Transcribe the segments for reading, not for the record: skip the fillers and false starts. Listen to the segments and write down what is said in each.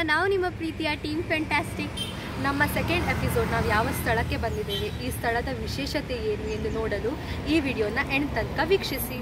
ನಾವು ನಿಮ್ಮ ಪ್ರೀತಿಯ ಟೀಮ್ ಫ್ಯಾಂಟಾಸ್ಟಿಕ್. ನಮ್ಮ ಸೆಕೆಂಡ್ ಎಪಿಸೋಡ್ ನಾವು ಯಾವ ಸ್ಥಳಕ್ಕೆ ಬಂದಿದ್ದೇವೆ, ಈ ಸ್ಥಳದ ವಿಶೇಷತೆ ಏನು ಎಂದು ನೋಡಲು ಈ ವಿಡಿಯೋನ ಎಂಡ್ ತನಕ ವೀಕ್ಷಿಸಿ.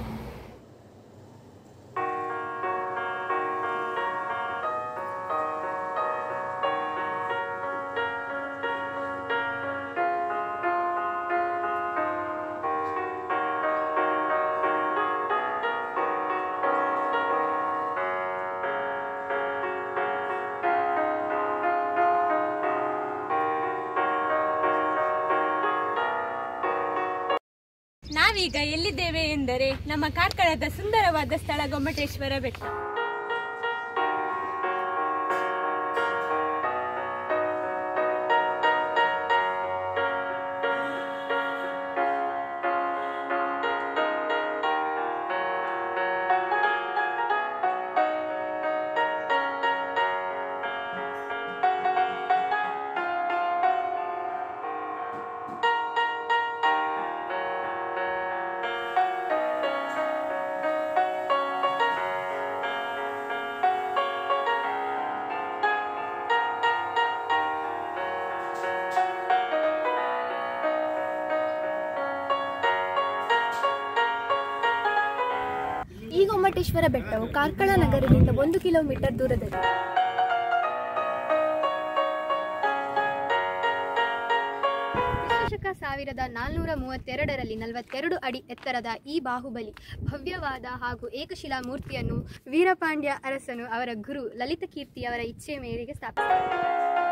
ನಾವೀಗ ಎಲ್ಲಿದ್ದೇವೆ ಎಂದರೆ ನಮ್ಮ ಕಾರ್ಕಳದ ಸುಂದರವಾದ ಸ್ಥಳ ಗೊಮ್ಮಟೇಶ್ವರ ಬೆಟ್ಟ. ಈ ಗೊಮ್ಮಟೇಶ್ವರ ಬೆಟ್ಟವು ಕಾರ್ಕಳ ನಗರದಿಂದ 1 ಕಿಲೋಮೀಟರ್ ದೂರದಲ್ಲಿದೆ. ಶಕ 1432ರಲ್ಲಿ 42 ಅಡಿ ಎತ್ತರದ ಈ ಬಾಹುಬಲಿ ಭವ್ಯವಾದ ಹಾಗೂ ಏಕಶಿಲಾ ಮೂರ್ತಿಯನ್ನು ವೀರಪಾಂಡ್ಯ ಅರಸನು ಅವರ ಗುರು ಲಲಿತಕೀರ್ತಿಯವರ ಇಚ್ಛೆಯ ಮೇರೆಗೆ ಸ್ಥಾಪಿಸಿದರು.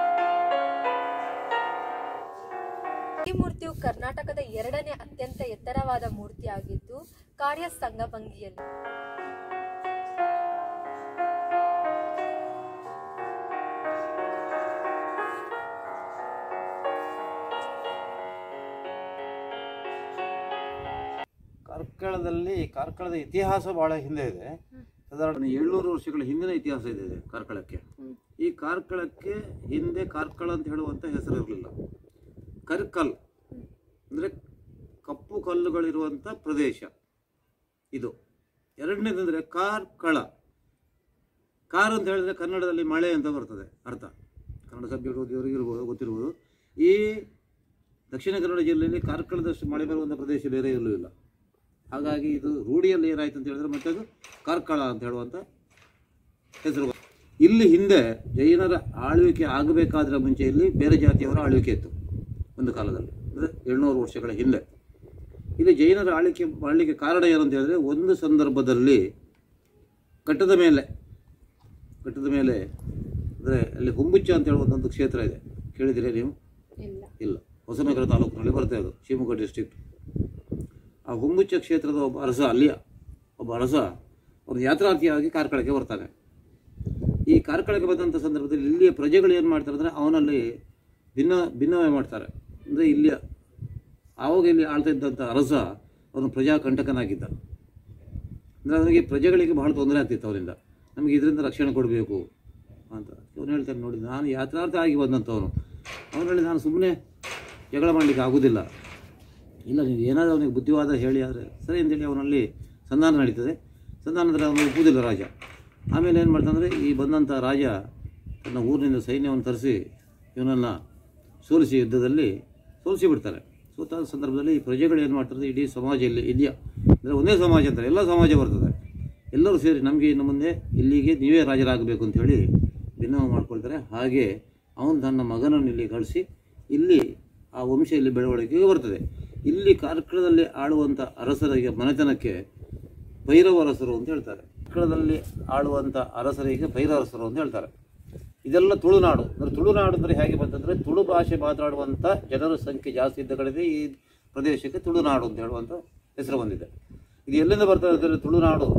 ಈ ಮೂರ್ತಿಯು ಕರ್ನಾಟಕದ 2ನೇ ಅತ್ಯಂತ ಎತ್ತರವಾದ ಮೂರ್ತಿಯಾಗಿದ್ದು ಕಾರ್ಯಸಂಗ ಭಂಗಿಯಲ್ಲಿ ಕಾರ್ಕಳದ ಇತಿಹಾಸ ಬಹಳ ಹಿಂದೆ ಇದೆ. ಸಾಧಾರಣ 700 ವರ್ಷಗಳ ಹಿಂದಿನ ಇತಿಹಾಸ ಇದೆ ಕಾರ್ಕಳಕ್ಕೆ. ಈ ಕಾರ್ಕಳಕ್ಕೆ ಹಿಂದೆ ಕಾರ್ಕಳ ಅಂತ ಹೇಳುವಂಥ ಹೆಸರು ಇರಲಿಲ್ಲ. ಕರ್ಕಲ್ ಅಂದರೆ ಕಪ್ಪು ಕಲ್ಲುಗಳಿರುವಂಥ ಪ್ರದೇಶ ಇದು. ಎರಡನೇದಂದರೆ ಕಾರ್ಕಳ. ಕಾರ್ ಅಂತ ಹೇಳಿದ್ರೆ ಕನ್ನಡದಲ್ಲಿ ಮಳೆ ಅಂತ ಬರ್ತದೆ ಅರ್ಥ. ಕನ್ನಡ ಸಬ್ಜೆಕ್ಟ್ ಓದಿಯವರಿಗಿರ್ಬೋದು ಗೊತ್ತಿರ್ಬೋದು. ಈ ದಕ್ಷಿಣ ಕನ್ನಡ ಜಿಲ್ಲೆಯಲ್ಲಿ ಕಾರ್ಕಳದಷ್ಟು ಮಳೆ ಬರುವಂಥ ಪ್ರದೇಶ ಬೇರೆ ಎಲ್ಲೂ ಇಲ್ಲ. ಹಾಗಾಗಿ ಇದು ರೂಢಿಯಲ್ಲಿ ಏನಾಯ್ತು ಅಂತ ಹೇಳಿದ್ರೆ ಮತ್ತೆ ಅದು ಕಾರ್ಕಳ ಅಂತ ಹೇಳುವಂಥ ಹೆಸರು. ಇಲ್ಲಿ ಹಿಂದೆ ಜೈನರ ಆಳ್ವಿಕೆ ಆಗಬೇಕಾದ್ರೆ ಮುಂಚೆ ಇಲ್ಲಿ ಬೇರೆ ಜಾತಿಯವರ ಆಳ್ವಿಕೆ ಇತ್ತು ಒಂದು ಕಾಲದಲ್ಲಿ, ಅಂದರೆ 700 ವರ್ಷಗಳ ಹಿಂದೆ. ಇಲ್ಲಿ ಜೈನರ ಆಳ್ವಿಕೆ ಕಾರಣ ಏನಂತ ಹೇಳಿದ್ರೆ, ಒಂದು ಸಂದರ್ಭದಲ್ಲಿ ಕಟ್ಟದ ಮೇಲೆ ಅಂದರೆ ಅಲ್ಲಿ ಹುಂಬುಚ್ಚ ಅಂತ ಹೇಳುವಂಥ ಒಂದು ಕ್ಷೇತ್ರ ಇದೆ. ಕೇಳಿದಿರೇ ನೀವು? ಇಲ್ಲ. ಹೊಸನಗರ ತಾಲೂಕಿನಲ್ಲಿ ಬರ್ತದೆ, ಅದು ಶಿವಮೊಗ್ಗ ಡಿಸ್ಟ್ರಿಕ್ಟ್. ಆ ಹುಂಬುಚ್ಚ ಕ್ಷೇತ್ರದ ಒಬ್ಬ ಅರಸ ಒಂದು ಯಾತ್ರಾರ್ಥಿಯಾಗಿ ಕಾರ್ಕಳಕ್ಕೆ ಬರ್ತಾನೆ. ಈ ಕಾರ್ಕಳಕ್ಕೆ ಬಂದಂಥ ಸಂದರ್ಭದಲ್ಲಿ ಇಲ್ಲಿಯ ಪ್ರಜೆಗಳು ಏನು ಮಾಡ್ತಾರೆ ಅಂದರೆ ಅವನಲ್ಲಿ ಭಿನ್ನವೇ ಮಾಡ್ತಾರೆ. ಅಂದರೆ ಆವಾಗ ಇಲ್ಲಿ ಆಳ್ತಾ ಇದ್ದಂಥ ಅರಸ ಅವನು ಪ್ರಜಾಕಂಟಕನಾಗಿದ್ದ. ಅಂದರೆ ಅವನಿಗೆ ಪ್ರಜೆಗಳಿಗೆ ಬಹಳ ತೊಂದರೆ ಆಗ್ತಿತ್ತು ಅವರಿಂದ. ನಮಗೆ ಇದರಿಂದ ರಕ್ಷಣೆ ಕೊಡಬೇಕು ಅಂತ ಅವನು ಹೇಳ್ತಾನೆ. ನೋಡಿ, ನಾನು ಯಾತ್ರಾರ್ಥಿ ಆಗಿ ಬಂದಂಥವನು. ಅವನು ಹೇಳಿ, ನಾನು ಸುಮ್ಮನೆ ಜಗಳ ಮಾಡಲಿಕ್ಕೆ ಆಗೋದಿಲ್ಲ. ಇಲ್ಲ, ನೀವು ಏನಾದರೂ ಅವನಿಗೆ ಬುದ್ಧಿವಾದ ಹೇಳಿ ಆದರೆ ಸರಿ ಅಂತೇಳಿ ಅವನಲ್ಲಿ ಸಂಧಾನ ನಡೀತದೆ. ಸಂಧಾನದಲ್ಲಿ ಅವನು ಒಪ್ಪುವುದಿಲ್ಲ ರಾಜ. ಆಮೇಲೆ ಏನು ಮಾಡ್ತಾನಂದರೆ, ಈ ಬಂದಂಥ ರಾಜ ತನ್ನ ಊರಿನಿಂದ ಸೈನ್ಯವನ್ನು ತರಿಸಿ ಇವನನ್ನು ಸೋಲಿಸಿ ಯುದ್ಧದಲ್ಲಿ ಸೋಲಿಸಿಬಿಡ್ತಾರೆ. ಸೋತಾದ ಸಂದರ್ಭದಲ್ಲಿ ಈ ಪ್ರಜೆಗಳು ಏನು ಮಾಡ್ತಾರೆ, ಇಡೀ ಸಮಾಜ ಇಲ್ಲಿ ಇದೆಯಾ ಅಂದರೆ ಒಂದೇ ಸಮಾಜ ಅಂತಾರೆ, ಎಲ್ಲ ಸಮಾಜ ಬರ್ತದೆ. ಎಲ್ಲರೂ ಸೇರಿ ನಮಗೆ ಇನ್ನು ಮುಂದೆ ಇಲ್ಲಿಗೆ ನೀವೇ ರಾಜರಾಗಬೇಕು ಅಂಥೇಳಿ ಭಿನ್ನವ ಮಾಡ್ಕೊಳ್ತಾರೆ. ಹಾಗೆ ಅವನು ತನ್ನ ಮಗನನ್ನು ಇಲ್ಲಿ ಕಳಿಸಿ ಇಲ್ಲಿ ಆ ವಂಶ ಇಲ್ಲಿ ಬೆಳವಣಿಗೆಗೆ ಬರ್ತದೆ. ಇಲ್ಲಿ ಕಾರ್ಕಳದಲ್ಲಿ ಆಳುವಂಥ ಅರಸರಿಗೆ ಮನೆತನಕ್ಕೆ ಭೈರವರಸರು ಅಂತ ಹೇಳ್ತಾರೆ. ಕಾರ್ಕಳದಲ್ಲಿ ಆಳುವಂಥ ಅರಸರಿಗೆ ಭೈರವರಸರು ಅಂತ ಹೇಳ್ತಾರೆ. ಇದೆಲ್ಲ ತುಳುನಾಡು. ಅಂದರೆ ತುಳುನಾಡು ಅಂದರೆ ಹೇಗೆ ಬಂತಂದರೆ, ತುಳು ಭಾಷೆ ಮಾತನಾಡುವಂಥ ಜನರ ಸಂಖ್ಯೆ ಜಾಸ್ತಿ ಇದ್ದ ಕಡೆಗೆ ಈ ಪ್ರದೇಶಕ್ಕೆ ತುಳುನಾಡು ಅಂತ ಹೇಳುವಂಥ ಹೆಸರು ಬಂದಿದೆ. ಇದು ಎಲ್ಲಿಂದ ಬರ್ತದೆ ಅಂದರೆ, ತುಳುನಾಡು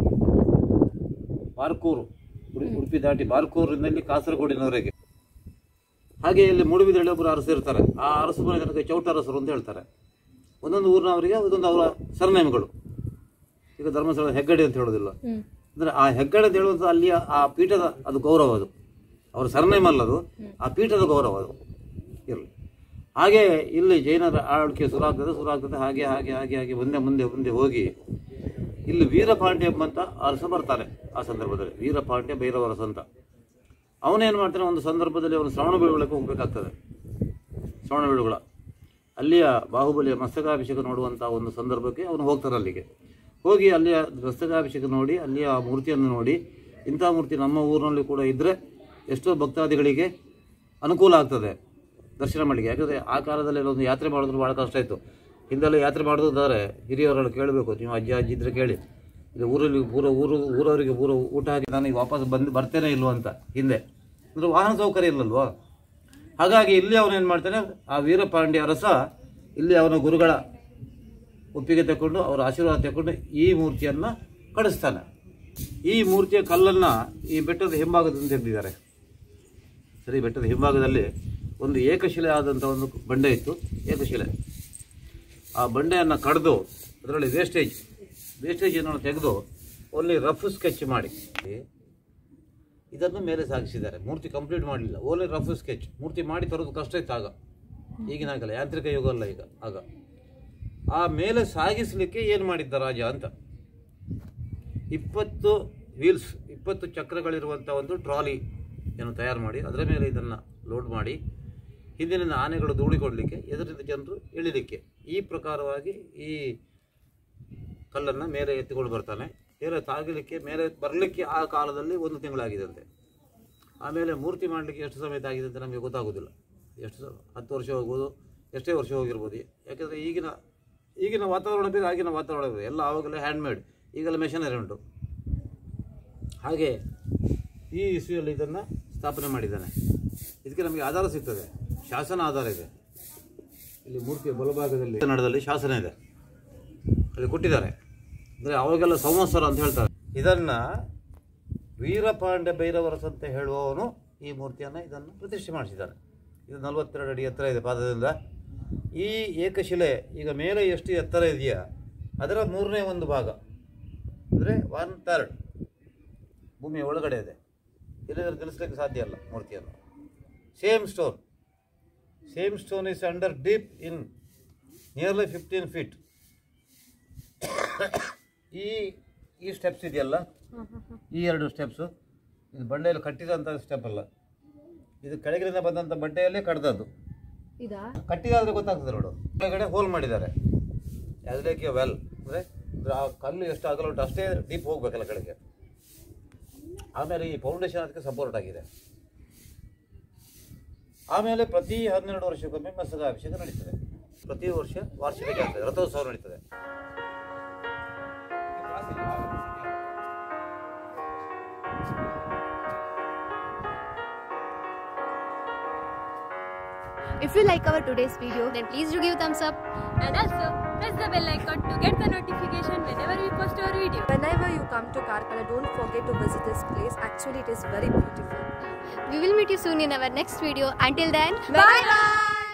ಬಾರ್ಕೂರು, ಉಡುಪಿ ದಾಟಿ ಬಾರ್ಕೂರಿನಲ್ಲಿ ಕಾಸರಗೋಡಿನವರೆಗೆ. ಹಾಗೆ ಇಲ್ಲಿ ಮೂಡುಬಿದಿರೆ ಒಬ್ಬರು ಅರಸರು ಇರ್ತಾರೆ. ಆ ಅರಸು ಮನೆತನಕ್ಕೆ ಚೌಟರಸರು ಅಂತ ಹೇಳ್ತಾರೆ. ಒಂದೊಂದು ಊರಿನವರಿಗೆ ಒಂದೊಂದು ಅವರ ಸರ್ನೇಮ್ಗಳು. ಈಗ ಧರ್ಮಸ್ಥಳ ಹೆಗ್ಗಡೆ ಅಂತ ಹೇಳೋದಿಲ್ಲ, ಅಂದರೆ ಆ ಹೆಗ್ಗಡೆ ಅಂತ ಹೇಳುವಂಥ ಅಲ್ಲಿಯ ಆ ಪೀಠದ ಅದು ಗೌರವ, ಅದು ಅವರ ಸರ್ನೇಮ್ ಅಲ್ಲದು, ಆ ಪೀಠದ ಗೌರವ ಅದು ಇರಲಿ. ಹಾಗೆ ಇಲ್ಲಿ ಜೈನರ ಆಳ್ವಿಕೆ ಶುರುವಾಗ್ತದೆ. ಹಾಗೆ ಹಾಗೆ ಹಾಗೆ ಹಾಗೆ ಮುಂದೆ ಹೋಗಿ ಇಲ್ಲಿ ವೀರಪಾಂಡ್ಯ ಎಂಬಂತ ಅರಸ ಬರ್ತಾರೆ. ಆ ಸಂದರ್ಭದಲ್ಲಿ ವೀರಪಾಂಡ್ಯ ಭೈರವರಸ ಅಂತ. ಅವನೇನು ಮಾಡ್ತಾನೆ, ಒಂದು ಸಂದರ್ಭದಲ್ಲಿ ಅವನು ಶ್ರವಣಬೆಳಗೊಳಕ್ಕೆ ಹೋಗಬೇಕಾಗ್ತದೆ. ಶ್ರವಣಬೆಳಗೊಳ ಅಲ್ಲಿಯ ಬಾಹುಬಲಿಯ ಮಸ್ತಕಾಭಿಷೇಕ ನೋಡುವಂಥ ಒಂದು ಸಂದರ್ಭಕ್ಕೆ ಅವನು ಹೋಗ್ತಾನೆ. ಅಲ್ಲಿಗೆ ಹೋಗಿ ಅಲ್ಲಿಯ ಮಸ್ತಕಾಭಿಷೇಕ ನೋಡಿ, ಅಲ್ಲಿಯ ಆ ಮೂರ್ತಿಯನ್ನು ನೋಡಿ, ಇಂಥ ಮೂರ್ತಿ ನಮ್ಮ ಊರಿನಲ್ಲಿ ಕೂಡ ಇದ್ದರೆ ಎಷ್ಟೋ ಭಕ್ತಾದಿಗಳಿಗೆ ಅನುಕೂಲ ಆಗ್ತದೆ ದರ್ಶನ ಮಾಡಲಿಕ್ಕೆ. ಯಾಕಂದರೆ ಆ ಕಾಲದಲ್ಲಿ ಒಂದು ಯಾತ್ರೆ ಮಾಡಿದ್ರು ಭಾಳ ಕಷ್ಟ ಇತ್ತು. ಹಿಂದೆಲ್ಲ ಯಾತ್ರೆ ಮಾಡೋದಾದ್ರೆ ಹಿರಿಯವರೆಲ್ಲ ಕೇಳಬೇಕು, ನೀವು ಅಜ್ಜಿ ಇದ್ದರೆ ಕೇಳಿ, ಇದು ಊರಲ್ಲಿ ಊರವರಿಗೆ ಊಟ ಹಾಕಿ ನಾನು ಈಗ ವಾಪಸ್ ಬರ್ತೇನೆ ಇಲ್ವ ಅಂತ. ಹಿಂದೆ ಅಂದರೆ ವಾಹನ ಸೌಕರ್ಯ ಇಲ್ಲಲ್ವ. ಹಾಗಾಗಿ ಇಲ್ಲಿ ಅವನೇನು ಮಾಡ್ತಾನೆ, ಆ ವೀರಪಾಂಡ್ಯ ಅರಸ ಇಲ್ಲಿ ಅವನ ಗುರುಗಳ ಒಪ್ಪಿಗೆ ತಗೊಂಡು ಅವರ ಆಶೀರ್ವಾದ ತಗೊಂಡು ಈ ಮೂರ್ತಿಯನ್ನು ಕಳಿಸ್ತಾನೆ. ಈ ಮೂರ್ತಿಯ ಕಲ್ಲನ್ನು ಈ ಬೆಟ್ಟದ ಹಿಂಭಾಗದಿಂದ ತೆಗೆದಿದ್ದಾರೆ. ಸರಿ, ಬೆಟ್ಟದ ಹಿಂಭಾಗದಲ್ಲಿ ಒಂದು ಏಕಶಿಲೆ ಆದಂಥ ಒಂದು ಬಂಡೆ ಇತ್ತು, ಏಕಶಿಲೆ. ಆ ಬಂಡೆಯನ್ನು ಕಡಿದು ಅದರಲ್ಲಿ ವೇಸ್ಟೇಜನ್ನು ತೆಗೆದು ಅಲ್ಲಿ ರಫ್ ಸ್ಕೆಚ್ ಮಾಡಿ ಇದನ್ನು ಮೇಲೆ ಸಾಗಿಸಿದ್ದಾರೆ. ಮೂರ್ತಿ ಕಂಪ್ಲೀಟ್ ಮಾಡಲಿಲ್ಲ, ಓನ್ಲಿ ರಫ್ ಸ್ಕೆಚ್. ಮೂರ್ತಿ ಮಾಡಿ ತರೋದು ಕಷ್ಟ ಇತ್ತು ಆಗ, ಈಗಿನ ಆಗಲ್ಲ, ಯಾಂತ್ರಿಕ ಯುಗ ಅಲ್ಲ ಈಗ. ಆಗ ಆ ಮೇಲೆ ಸಾಗಿಸಲಿಕ್ಕೆ ಏನು ಮಾಡಿದ್ದ ರಾಜ ಅಂತ 20 ವೀಲ್ಸ್ 20 ಚಕ್ರಗಳಿರುವಂಥ ಒಂದು ಟ್ರಾಲಿ ಏನು ತಯಾರು ಮಾಡಿ ಅದರ ಮೇಲೆ ಇದನ್ನು ಲೋಡ್ ಮಾಡಿ ಹಿಂದಿನ ಆನೆಗಳು ಧೂಳಿಕೊಡಲಿಕ್ಕೆ, ಎದುರಿನ ಜನರು ಇಳಿಲಿಕ್ಕೆ, ಈ ಪ್ರಕಾರವಾಗಿ ಈ ಕಲ್ಲನ್ನು ಮೇಲೆ ಎತ್ತಿಕೊಂಡು ಬರ್ತಾನೆ. ಮೇಲೆ ತಾಗಲಿಕ್ಕೆ, ಮೇಲೆ ಬರಲಿಕ್ಕೆ ಆ ಕಾಲದಲ್ಲಿ 1 ತಿಂಗಳಾಗಿದಂತೆ. ಆಮೇಲೆ ಮೂರ್ತಿ ಮಾಡಲಿಕ್ಕೆ ಎಷ್ಟು ಸಮಯ ಆಗಿದೆ ಅಂತ ನಮಗೆ ಗೊತ್ತಾಗೋದಿಲ್ಲ. ಎಷ್ಟು 10 ವರ್ಷ ಹೋಗ್ಬೋದು, ಎಷ್ಟೇ ವರ್ಷ ಹೋಗಿರ್ಬೋದು. ಯಾಕೆಂದರೆ ಈಗಿನ ವಾತಾವರಣ ಬೇರೆ, ಆಗಿನ ವಾತಾವರಣ ಬೇರೆ. ಎಲ್ಲ ಆವಾಗಲೇ ಹ್ಯಾಂಡ್ಮೇಡ್, ಈಗೆಲ್ಲ ಮೆಷಿನರಿ ಉಂಟು. ಹಾಗೆ ಈ ಇಸ್ವಿಯಲ್ಲಿ ಇದನ್ನು ಸ್ಥಾಪನೆ ಮಾಡಿದ್ದಾನೆ. ಇದಕ್ಕೆ ನಮಗೆ ಆಧಾರ ಸಿಗ್ತದೆ, ಶಾಸನ ಆಧಾರ ಇದೆ. ಇಲ್ಲಿ ಮೂರ್ತಿಯ ಬಲಭಾಗದಲ್ಲಿ ಕನ್ನಡದಲ್ಲಿ ಶಾಸನ ಇದೆ, ಅಲ್ಲಿ ಕೊಟ್ಟಿದ್ದಾರೆ. ಅಂದರೆ ಅವಾಗೆಲ್ಲ ಸಂವತ್ಸರ ಅಂತ ಹೇಳ್ತಾರೆ. ಇದನ್ನು ವೀರಪಾಂಡ್ಯ ಭೈರವರಸ ಅಂತ ಹೇಳುವವನು ಈ ಮೂರ್ತಿಯನ್ನು ಇದನ್ನು ಪ್ರತಿಷ್ಠೆ ಮಾಡಿಸಿದ್ದಾನೆ. ಇದು 42 ಅಡಿ ಎತ್ತರ ಇದೆ ಪಾದದಿಂದ. ಈ ಏಕಶಿಲೆ ಈಗ ಮೇಲೆ ಎಷ್ಟು ಎತ್ತರ ಇದೆಯಾ ಅದರ 3ನೇ 1 ಭಾಗ, ಅಂದರೆ 1/3 ಭೂಮಿಯ ಒಳಗಡೆ ಇದೆ. ಇಲ್ಲದ್ರೆ ತಿಳಿಸ್ಲಿಕ್ಕೆ ಸಾಧ್ಯ ಅಲ್ಲ ಮೂರ್ತಿಯನ್ನು. Same stone is under deep in nearly 15 feet. ಈ ಸ್ಟೆಪ್ಸ್ ಇದೆಯಲ್ಲ, ಈ 2 ಸ್ಟೆಪ್ಸು ಇದು ಬಂಡೆಯಲ್ಲಿ ಕಟ್ಟಿದಂಥ ಸ್ಟೆಪ್ ಅಲ್ಲ, ಇದು ಕೆಳಗಿನಿಂದ ಬಂದಂಥ ಬಂಡೆಯಲ್ಲೇ ಕಡ್ದದ್ದು. ಕಟ್ಟಿದಾದರೆ ಗೊತ್ತಾಗ್ತದೆ ನೋಡು. ಕೆಳಗಡೆ ಹೋಲ್ ಮಾಡಿದ್ದಾರೆ, ಆಸ್ ಲೈಕ್ ಎ ವೆಲ್. ಅಂದರೆ ಆ ಕಲ್ಲು ಎಷ್ಟು ಅಗಲ ಉಂಟು ಅಷ್ಟೇ ಡೀಪ್ ಹೋಗ್ಬೇಕಲ್ಲ ಕೆಳಗೆ. ಆಮೇಲೆ ಈ ಫೌಂಡೇಶನ್ ಅದಕ್ಕೆ ಸಪೋರ್ಟ್ ಆಗಿದೆ. ಆಮೇಲೆ ಪ್ರತಿ 12 ವರ್ಷಕ್ಕೊಮ್ಮೆ ಮಸ್ತಕಾಭಿಷೇಕ ನಡೀತದೆ. ಪ್ರತಿ ವರ್ಷ ವಾರ್ಷಿಕ ಜಾತ್ರೆ, ರಥೋತ್ಸವ ನಡೀತದೆ. If you like our today's video, then please do give thumbs up. And also press the bell icon to get the notification whenever we post our video. Whenever you come to Karkala, don't forget to visit this place. Actually, it is very beautiful. We will meet you soon in our next video. Until then, Bye bye.